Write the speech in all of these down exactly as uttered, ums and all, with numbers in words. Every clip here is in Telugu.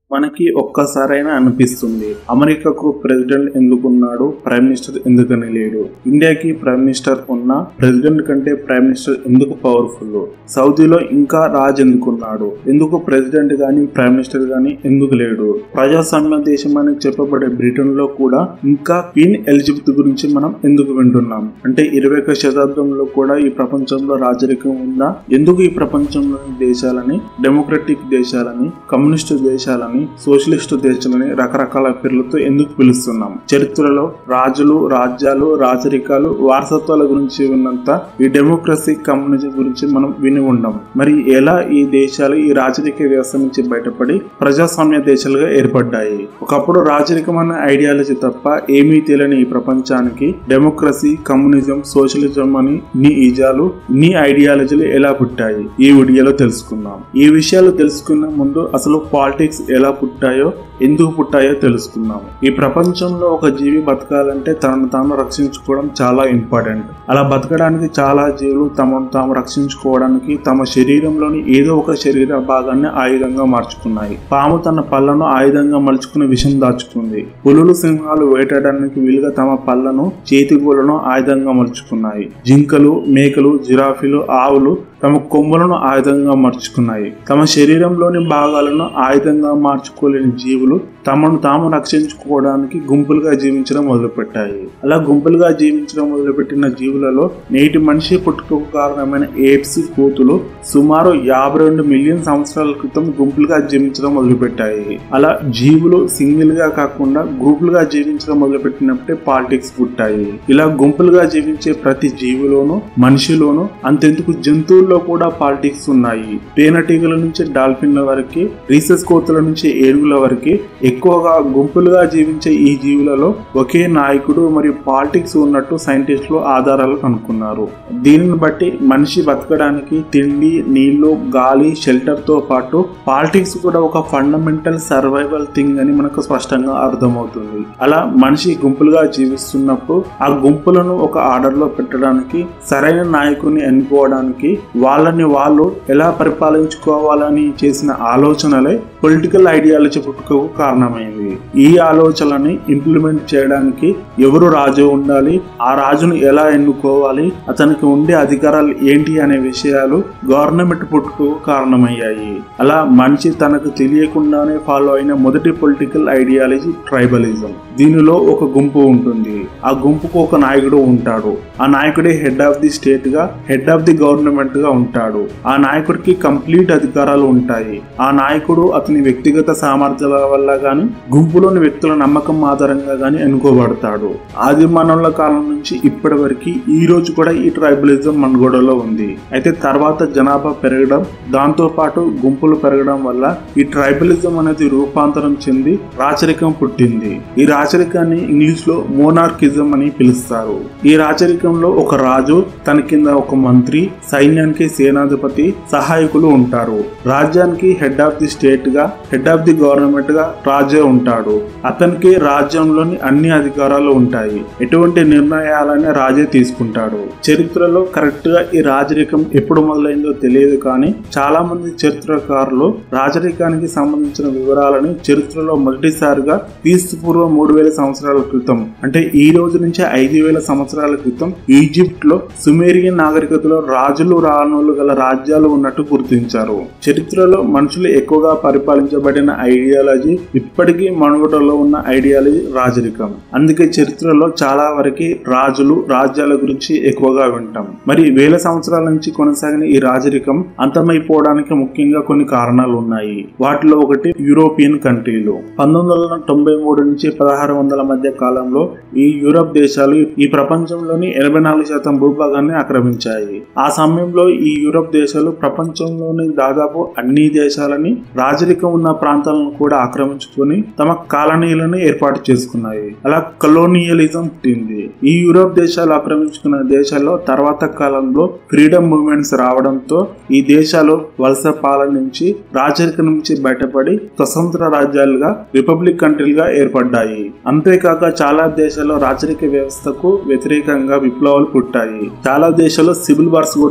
మనకి ఒక్కసారైనా అనిపిస్తుంది అమెరికాకు ప్రెసిడెంట్ ఎందుకున్నాడు, ప్రైమ్ మినిస్టర్ ఎందుకని లేడు? ఇండియాకి ప్రైమ్ మినిస్టర్ ఉన్నా ప్రెసిడెంట్ కంటే ప్రైమ్ మినిస్టర్ ఎందుకు పవర్ఫుల్? సౌదీలో ఇంకా రాజ్ ఎందుకున్నాడు, ఎందుకు ప్రెసిడెంట్ గాని ప్రైమ్ మినిస్టర్ గాని ఎందుకు లేడు? ప్రజాస్వామ్య దేశం అని చెప్పబడే బ్రిటన్ లో కూడా ఇంకా క్వీన్ ఎలిజబెత్ గురించి మనం ఎందుకు వింటున్నాం? అంటే ఇరవై ఒక శతాబ్దంలో కూడా ఈ ప్రపంచంలో రాజరికం ఉందా? ఎందుకు ఈ ప్రపంచంలోని దేశాలని డెమోక్రటిక్ దేశాలని, కమ్యూనిస్టు దేశాలని, సోషలిస్టు దేశాలని రకరకాల పేర్లతో ఎందుకు పిలుస్తున్నాం? చరిత్రలో రాజులు, రాజ్యాలు, రాజరికాలు, వారసత్వాల గురించి విన్నంత ఈ డెమోక్రసీ, కమ్యూనిజం గురించి మనం విని ఉండం. మరి ఎలా ఈ దేశాలు ఈ రాజరిక వ్యవస్థ నుంచి బయటపడి ప్రజాస్వామ్య దేశాలుగా ఏర్పడ్డాయి? ఒకప్పుడు రాజరికం అనే ఐడియాలజీ తప్ప ఏమీ తెలియని ఈ ప్రపంచానికి డెమోక్రసీ, కమ్యూనిజం, సోషలిజం అని ఇన్ని ఈజాలు, ఇన్ని ఐడియాలజీలు ఎలా పుట్టాయి? ఈ వీడియోలో తెలుసుకుందాం. ఈ విషయాలు తెలుసుకున్న ముందు అసలు పాలిటిక్స్ ఎలా పుట్టాయో, ఎందుకు పుట్టాయో తెలుసుకుందాం. ఈ ప్రపంచంలో ఒక జీవి బతకాలంటే తనను తాను రక్షించుకోవడం చాలా ఇంపార్టెంట్. అలా బతకడానికి చాలా జీవులు తమను తాము రక్షించుకోవడానికి తమ శరీరంలోని ఏదో ఒక శరీర భాగాన్ని ఆయుధంగా మార్చుకున్నాయి. పాము తన పళ్ళను ఆయుధంగా మలుచుకుని విషం దాచుకుంది. పులులు, సింహాలు వేటాడడానికి వీలుగా తమ పళ్ళను, చేతిగోళ్లను ఆయుధంగా మలుచుకున్నాయి. జింకలు, మేకలు, జిరాఫీలు, ఆవులు తమ కొమ్ములను ఆయుధంగా మార్చుకున్నాయి. తమ శరీరంలోని భాగాలను ఆయుధంగా మార్చుకోలేని జీవులు తమను తాము రక్షించుకోవడానికి గుంపులుగా జీవించడం మొదలుపెట్టాయి. అలా గుంపులుగా జీవించడం మొదలుపెట్టిన జీవులలో నేటి మనిషి పుట్టుకకు కారణమైన ఏప్స్, కోతులు సుమారు యాభై రెండు మిలియన్ సంవత్సరాల క్రితం గుంపులుగా జీవించడం మొదలుపెట్టాయి. అలా జీవులు సింగిల్ గా కాకుండా గ్రూపులుగా జీవించడం మొదలుపెట్టినప్పుడే పాలిటిక్స్ పుట్టాయి. ఇలా గుంపులుగా జీవించే ప్రతి జీవిలోనూ, మనిషిలోనూ, అంతెందుకు జంతువుల్లో కూడా పాలిటిక్స్ ఉన్నాయి. తేనెటీగల నుంచి డాల్ఫిన్ల వరకు, రీసెస్ కోతుల నుంచి ఏనుగుల వరకు ఎక్కువగా గుంపులుగా జీవించే ఈ జీవులలో ఒకే నాయకుడు మరియు పాలిటిక్స్ ఉన్నట్టు సైంటిస్టులు ఆధారాలు కనుక్కున్నారు. దీనిని బట్టి మనిషి బతకడానికి తిండి, నీళ్లు, గాలి, షెల్టర్ తో పాటు పాలిటిక్స్ కూడా ఒక ఫండమెంటల్ సర్వైవల్ థింగ్ అని మనకు స్పష్టంగా అర్థమవుతుంది. అలా మనిషి గుంపులుగా జీవిస్తున్నప్పుడు ఆ గుంపులను ఒక ఆర్డర్ లో పెట్టడానికి, సరైన నాయకుడిని ఎన్నుకోవడానికి, వాళ్ళని వాళ్ళు ఎలా పరిపాలించుకోవాలని చేసిన ఆలోచనలే పొలిటికల్ ఐడియాలజీ పుట్టుకకు కారణమైంది. ఈ ఆలోచనని ఇంప్లిమెంట్ చేయడానికి ఎవరు రాజు ఉండాలి, ఆ రాజును ఎలా ఎన్నుకోవాలి, అతనికి ఉండే అధికారాలు ఏంటి అనే విషయాలు గవర్నమెంట్ పుట్టుకకు కారణమయ్యాయి. అలా మనిషి తనకు తెలియకుండానే ఫాలో అయిన మొదటి పొలిటికల్ ఐడియాలజీ ట్రైబలిజం. దీనిలో ఒక గుంపు ఉంటుంది. ఆ గుంపుకు ఒక నాయకుడు ఉంటాడు. ఆ నాయకుడే హెడ్ ఆఫ్ ది స్టేట్ గా, హెడ్ ఆఫ్ ది గవర్నమెంట్ గా ఉంటాడు. ఆ నాయకుడికి కంప్లీట్ అధికారాలు ఉంటాయి. ఆ నాయకుడు అతని వ్యక్తిగత సామర్థ్యాల వల్ల గాని, గుంపులోని వ్యక్తుల నమ్మకం ఆధారంగా గాని ఎన్నుకోబడతాడు. ఆది మానవుల కాలం నుంచి ఇప్పటి వరకు ఈ రోజు కూడా ఈ ట్రైబలిజం మనుగడలో ఉంది. అయితే తర్వాత జనాభా పెరగడం, దాంతో పాటు గుంపులు పెరగడం వల్ల ఈ ట్రైబలిజం అనేది రూపాంతరం చెంది రాచరికం పుట్టింది. ఈ రాచరికాన్ని ఇంగ్లీష్ లో మోనార్కిజం అని పిలుస్తారు. ఈ రాచరికంలో ఒక రాజు, తన కింద ఒక మంత్రి, సైన్యానికి సేనాధిపతి, సహాయకులు ఉంటారు. రాజ్యానికి హెడ్ ఆఫ్ ది స్టేట్ గా, హెడ్ ఆఫ్ ది గవర్నమెంట్ గా రాజే ఉంటాడు. అతనికి రాజ్యంలోని అన్ని అధికారాలు ఉంటాయి. ఎటువంటి నిర్ణయాలనే రాజే తీసుకుంటాడు. చరిత్రలో కరెక్ట్ గా ఈ రాజరికం ఎప్పుడు మొదలైందో తెలియదు, కానీ చాలా మంది చరిత్రకారులు రాజరికానికి సంబంధించిన వివరాలని చరిత్రలో మొదటిసారిగా క్రీస్తు పూర్వం మూడు వేల సంవత్సరాల క్రితం, అంటే ఈ రోజు నుంచి ఐదు వేల సంవత్సరాల క్రితం ఈజిప్ట్ లో సుమేరియన్ నాగరికతలో రాజులు, రాణులు గల రాజ్యాలు ఉన్నట్టు గుర్తించారు. చరిత్రలో మనుషులు ఎక్కువగా పరిపాలించబడిన ఐడియాలజీ, ఇప్పటికీ మనుగడలో ఉన్న ఐడియాలజీ రాజరికం. అందుకే చరిత్రలో చాలా వరకు రాజులు, రాజ్యాల గురించి ఎక్కువగా వింటాం. మరి వేల సంవత్సరాల నుంచి కొనసాగిన ఈ రాజరికం అంతమైపోవడానికి ముఖ్యంగా కొన్ని కారణాలు ఉన్నాయి. వాటిలో ఒకటి యూరోపియన్ కంట్రీలు. పంతొమ్మిది వందల తొంభై మూడు నుంచి పదహారు వందల మధ్య కాలంలో ఈ యూరోప్ దేశాలు ఈ ప్రపంచంలోని ఎనభై నాలుగు శాతం భూభాగాన్ని ఆక్రమించాయి. ఆ సమయంలో ఈ యూరోప్ దేశాలు ప్రపంచంలోని దాదాపు అన్ని దేశాలని, రాజరికం ఉన్న ప్రాంతాలను కూడా ఆక్రమించుకొని తమ కాలనీలను ఏర్పాటు చేసుకున్నాయి. అలా కలోనియలిజం పుట్టింది. ఈ యూరోప్ దేశాలు ఆక్రమించుకున్న దేశాల్లో తర్వాత కాలంలో ఫ్రీడమ్ మూవ్మెంట్స్ రావడంతో ఈ దేశాలు వలస పాలన నుంచి, రాజరికం నుంచి బయటపడి స్వతంత్ర రాజ్యాలుగా, రిపబ్లిక్ కంట్రీలుగా ఏర్పడ్డాయి. అంతేకాక చాలా దేశాల్లో రాజరిక వ్యవస్థకు వ్యతిరేకంగా విప్లవాలు పుట్టాయి. చాలా దేశాల్లో సివిల్ వార్స్ కూడా జరిగాయి.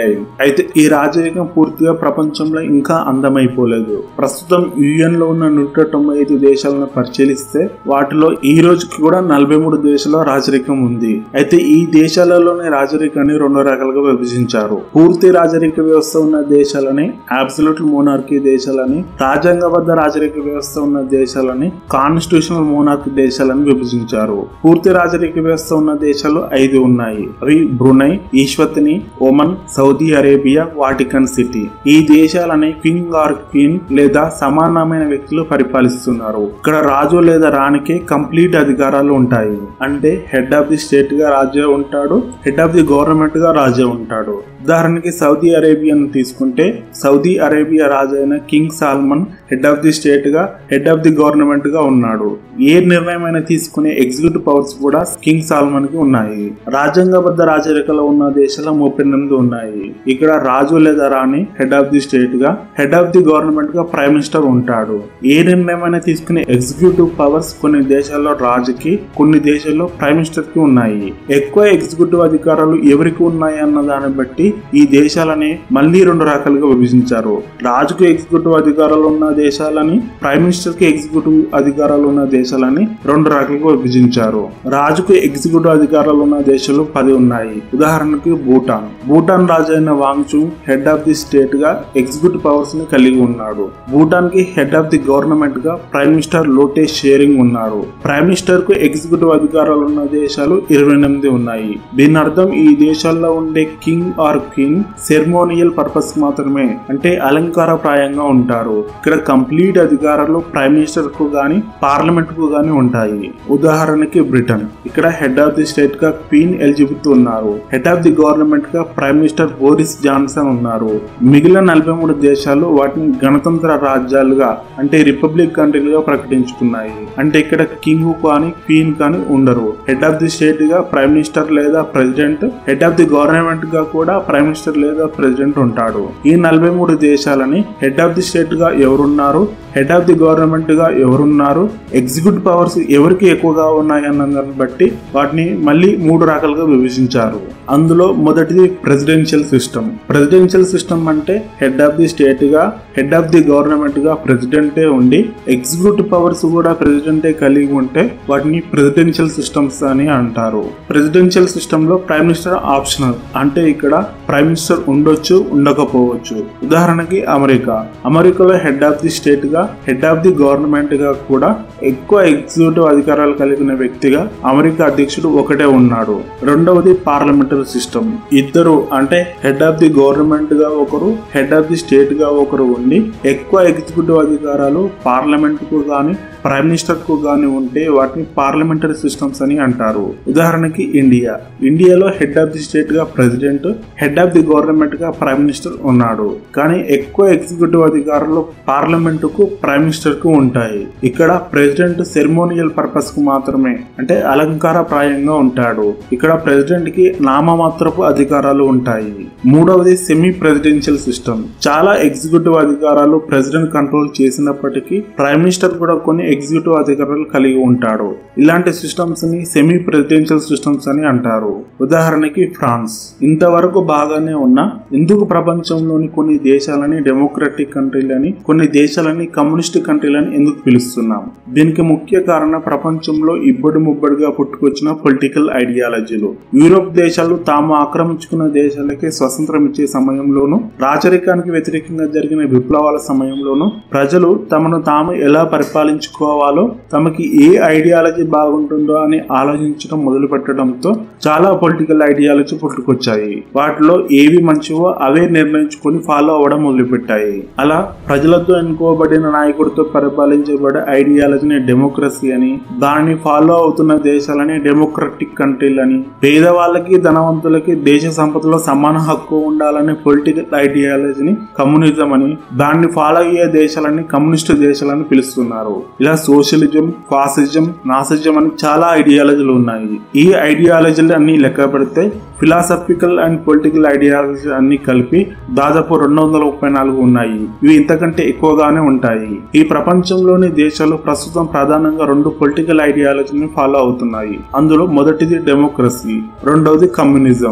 అయ్యాయి. అయితే ఈ రాజరికం పూర్తిగా ప్రపంచంలో ఇంకా అందమైపోలేదు. ప్రస్తుతం యుఎన్ లో ఉన్న నూట తొంభై ఐదు దేశాలను పరిశీలిస్తే వాటిలో ఈ రోజుకి కూడా నలభై మూడు దేశాల రాజరికం ఉంది. అయితే ఈ దేశాలలోనే రాజరికాన్ని రెండు రకాలుగా విభజించారు. పూర్తి రాజరిక వ్యవస్థ ఉన్న దేశాలని అబ్సల్యూట్ మోనార్కీ దేశాలని, రాజ్యాంగబద్ధ రాజరిక వ్యవస్థ ఉన్న దేశాలని కాన్స్టిట్యూషనల్ మోనార్కీ దేశాలని విభజించారు. పూర్తి రాజరిక వ్యవస్థ ఉన్న దేశాలు ఐదు ఉన్నాయి. అవి Brunei, Eswatini, Oman, Saudi Arabia, Vatican City. ఈ దేశాలని కింగ్ ఆర్ క్వీన్ లేదా సమానమైన వ్యక్తులు పరిపాలిస్తున్నారు. ఇక్కడ రాజు లేదా రాణికి కంప్లీట్ అధికారాలు ఉంటాయి. అంటే హెడ్ ఆఫ్ ది స్టేట్ గా రాజే ఉంటాడు, హెడ్ ఆఫ్ ది గవర్నమెంట్ గా రాజే ఉంటాడు. ఉదాహరణకి సౌదీ అరేబియాను తీసుకుంటే సౌదీ అరేబియా రాజు అయిన king Salman head of the state గా, హెడ్ ఆఫ్ ది గవర్నమెంట్ గా ఉన్నాడు. ఏ నిర్ణయం అయినా తీసుకునే ఎగ్జిక్యూటివ్ పవర్స్ కూడా కింగ్ సాల్మన్ కి ఉన్నాయి. రాజ్యాంగబద్ధ రాజరికలో ఉన్న దేశాలు ముప్పై ఎనిమిది ఉన్నాయి. ఇక్కడ రాజు లేదా రాణి హెడ్ ఆఫ్ ది స్టేట్ గా, హెడ్ ఆఫ్ ది గవర్నమెంట్ గా ప్రైమ్ మినిస్టర్ ఉంటాడు. ఏ నిర్ణయం అయినా తీసుకునే ఎగ్జిక్యూటివ్ పవర్స్ కొన్ని దేశాల్లో రాజుకి, కొన్ని దేశాల్లో ప్రైమ్ మినిస్టర్ కి ఉన్నాయి. ఎక్కువ ఎగ్జిక్యూటివ్ అధికారాలు ఎవరికి ఉన్నాయి అన్న దాన్ని బట్టి ఈ దేశాలని మళ్లీ రెండు రకాలుగా విభజించారు. రాజుకు ఎగ్జిక్యూటివ్ అధికారాలు ఉన్న దేశాలని, ప్రైమ్ మినిస్టర్ కి ఎగ్జిక్యూటివ్ అధికారాలు ఉన్న దేశాలని రెండు రకాలుగా విభజించారు. రాజుకు ఎగ్జిక్యూటివ్ అధికారాలు ఉన్న దేశాలు పది ఉన్నాయి. ఉదాహరణకి భూటాన్. భూటాన్ రాజు అయిన Wangchuck head of the state గా ఎగ్జిక్యూటివ్ పవర్స్ ని కలిగి ఉన్నాడు. భూటాన్ కి హెడ్ ఆఫ్ ది గవర్నమెంట్ గా ప్రైమ్ మినిస్టర్ లోటే షేరింగ్ ఉన్నారు. ప్రైమ్ మినిస్టర్ కు ఎగ్జిక్యూటివ్ అధికారాలు ఉన్న దేశాలు ఇరవై ఎనిమిది ఉన్నాయి. దీని అర్థం ఈ దేశాల్లో ఉండే king or queen ceremonial purpose మాత్రమే, అంటే అలంకారప్రాయంగా ఉంటారు. ఇక్కడ కంప్లీట్ అధికారాలు ప్రైమ్ మినిస్టర్ కు గాని, పార్లమెంట్ కు గాని ఉంటాయి. ఉదాహరణకి బ్రిటన్. ఇక్కడ హెడ్ ఆఫ్ ది స్టేట్ గా క్వీన్ ఎలిజబెత్ ఉన్నారు. హెడ్ ఆఫ్ ది గవర్నమెంట్ గా ప్రైమ్ మినిస్టర్ బోరిస్ జాన్సన్ ఉన్నారు. మిగిలిన నలభై మూడు దేశాలు వాటిని గణతంత్ర రాజ్యాలుగా, అంటే రిపబ్లిక్ కంట్రీలుగా ప్రకటించుకున్నాయి. అంటే ఇక్కడ కింగ్ కానీ క్వీన్ కానీ ఉండరు. హెడ్ ఆఫ్ ది స్టేట్ గా ప్రైమ్ మినిస్టర్ లేదా president, head of the government గా కూడా ప్రైమ్ మినిస్టర్ లేదా ప్రెసిడెంట్ ఉంటాడు. ఈ నలభై మూడు దేశాలని హెడ్ ఆఫ్ ది స్టేట్ గా ఎవరున్నారు, హెడ్ ఆఫ్ ది గవర్నమెంట్ గా ఎవరున్నారు, ఎగ్జిక్యూటివ్ పవర్స్ ఎవరికి ఎక్కువగా ఉన్నాయి అన్న దాన్ని బట్టి వాటిని మళ్ళీ మూడు రకాలుగా విభజించారు. అందులో మొదటిది ప్రెసిడెన్షియల్ సిస్టమ్. ప్రెసిడెన్షియల్ సిస్టమ్ అంటే హెడ్ ఆఫ్ ది స్టేట్ గా, హెడ్ ఆఫ్ ది గవర్నమెంట్ గా ప్రెసిడెంటే ఉండి ఎగ్జిక్యూటివ్ పవర్స్ కూడా ప్రెసిడెంటే కలిగి ఉంటే వాటిని ప్రెసిడెన్షియల్ సిస్టమ్స్ అని అంటారు. ప్రెసిడెన్షియల్ సిస్టమ్ లో ప్రైమ్ మినిస్టర్ ఆప్షనల్, అంటే ఇక్కడ ప్రైమ్ మినిస్టర్ ఉండొచ్చు, ఉండకపోవచ్చు. ఉదాహరణకి అమెరికా. అమెరికాలో హెడ్ ఆఫ్ ది స్టేట్ గా, హెడ్ ఆఫ్ ది గవర్నమెంట్ గా కూడా ఎక్కువ ఎగ్జిక్యూటివ్ అధికారాలు కలిగిన వ్యక్తిగా అమెరికా అధ్యక్షుడు ఒకటే ఉన్నాడు. రెండవది పార్లమెంటరీ సిస్టమ్. ఇద్దరు, అంటే హెడ్ ఆఫ్ ది గవర్నమెంట్ గా ఒకరు, హెడ్ ఆఫ్ ది స్టేట్ గా ఒకరు ఉండి ఎక్కువ ఎగ్జిక్యూటివ్ అధికారాలు పార్లమెంట్ కు గాని, ప్రైమ్ మినిస్టర్ కు గాని ఉంటే వాటిని పార్లమెంటరీ సిస్టమ్స్ అని అంటారు. ఉదాహరణకి ఇండియా. ఇండియాలో హెడ్ ఆఫ్ ది స్టేట్ గా president, head of the government గా ప్రైమ్ మినిస్టర్ ఉన్నాడు. కానీ ఎక్కువ ఎగ్జిక్యూటివ్ అధికారాలు పార్లమెంట్ కు, ప్రైమ్ మినిస్టర్ కు ఉంటాయి. ఇక్కడ ప్రెసిడెంట్ సెరమోనియల్ పర్పస్ కు మాత్రమే, అంటే అలంకార ప్రాయంగా ఉంటాడు. ఇక్కడ ప్రెసిడెంట్ కి నామమాత్రపు అధికారాలు ఉంటాయి. మూడవది సెమీ ప్రెసిడెన్షియల్ సిస్టమ్. చాలా ఎగ్జిక్యూటివ్ అధికారాలు ప్రెసిడెంట్ కంట్రోల్ చేసినప్పటికీ ప్రైమ్ మినిస్టర్ కూడా కొన్ని ఎగ్జిక్యూటివ్ అధికారాలు కలిగి ఉంటాడు. ఇలాంటి సిస్టమ్స్ ని సెమీ ప్రెసిడెన్షియల్ సిస్టమ్స్ అని అంటారు. ఉదాహరణకి ఫ్రాన్స్. ఇంతవరకు బాగానే ఉన్న ఎందుకు ప్రపంచంలోని కొన్ని దేశాలని డెమోక్రటిక్ కంట్రీలని, కొన్ని దేశాలని కమ్యూనిస్ట్ కంట్రీలని ఎందుకు పిలుస్తున్నాం? దీనికి ముఖ్య కారణం ప్రపంచంలో ఇబ్బడి ముబ్బడిగా పుట్టుకొచ్చిన పొలిటికల్ ఐడియాలజీలు. యూరోప్ దేశాలు తాము ఆక్రమించుకున్న దేశాలకి స్వతంత్రం ఇచ్చే సమయంలోనూ, రాజరికానికి వ్యతిరేకంగా జరిగిన విప్లవాల సమయంలోనూ ప్రజలు తమను తాము ఎలా పరిపాలించుకోవాలో, తమకి ఏ ఐడియాలజీ బాగుంటుందో అని ఆలోచించడం మొదలు పెట్టడంతో చాలా పొలిటికల్ ఐడియాలజీ పుట్టుకొచ్చాయి. వాటిలో ఏవి మంచివో అవే నిర్ణయించుకొని ఫాలో అవ్వడం మొదలుపెట్టాయి. అలా ప్రజలతో ఎన్నుకోబడిన నాయకుడితో పరిపాలించబడే ఐడియాలజీని డెమోక్రసీ అని, దాన్ని ఫాలో అవుతున్న దేశాలని డెమోక్రటిక్ కంట్రీలని, పేదవాళ్ళకి ధనవంతులకి దేశ సంపదలో సమాన హక్కు ఉండాలనే పొలిటికల్ ఐడియాలజీని కమ్యూనిజం అని, దాన్ని ఫాలో అయ్యే దేశాలని కమ్యూనిస్ట్ దేశాలని పిలుస్తున్నారు. ఇలా సోషలిజం, ఫాసిజం, నాసిజం అని చాలా ఐడియాలజీలు ఉన్నాయి. ఈ ఐడియాలజీలు అన్ని లెక్క పెడితే ఫిలాసఫికల్ అండ్ పొలిటికల్ ఐడియాలజీ అన్ని కలిపి దాదాపు రెండు వందల ముప్పై నాలుగు ఉన్నాయి. ఇవి ఇంతకంటే ఎక్కువగానే ఉంటాయి. ఈ ప్రపంచంలోని దేశాలు ప్రస్తుతం ప్రధానంగా రెండు పొలిటికల్ ఐడియాలజీని ఫాలో అవుతున్నాయి. అందులో మొదటిది డెమోక్రసీ, రెండవది కమ్యూనిజం.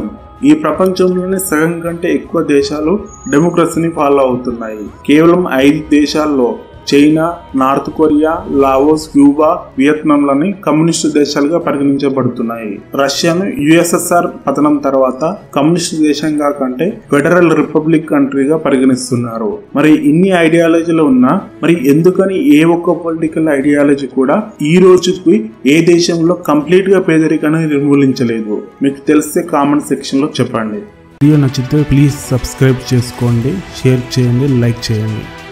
ఈ ప్రపంచంలోనే సగం కంటే ఎక్కువ దేశాలు డెమోక్రసీని ఫాలో అవుతున్నాయి. కేవలం ఐదు దేశాల్లో China, North Korea, Laos, Cuba, వియత్నాంలని కమ్యూనిస్టు దేశాలుగా పరిగణించబడుతున్నాయి. రష్యాను యుఎస్ఎస్ఆర్ పతనం తర్వాత కమ్యూనిస్టు దేశంగా కంటే ఫెడరల్ రిపబ్లిక్ కంట్రీగా పరిగణిస్తున్నారు. మరి ఇన్ని ఐడియాలజీలు ఉన్నా మరి ఎందుకని ఏ ఒక్క పొలిటికల్ ఐడియాలజీ కూడా ఈ రోజుకి ఏ దేశంలో కంప్లీట్ గా పేదరికాన్ని నిర్మూలించలేదు? మీకు తెలిస్తే కామెంట్ సెక్షన్ లో చెప్పండి. వీడియో నచ్చితే ప్లీజ్ సబ్స్క్రైబ్ చేసుకోండి, షేర్ చేయండి, లైక్ చేయండి.